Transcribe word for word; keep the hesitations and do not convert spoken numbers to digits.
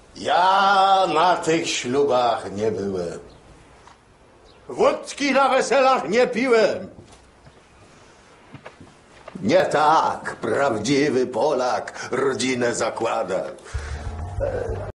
Ja na tych ślubach nie byłem. Wódki na weselach nie piłem. Nie tak prawdziwy Polak rodzinę zakłada.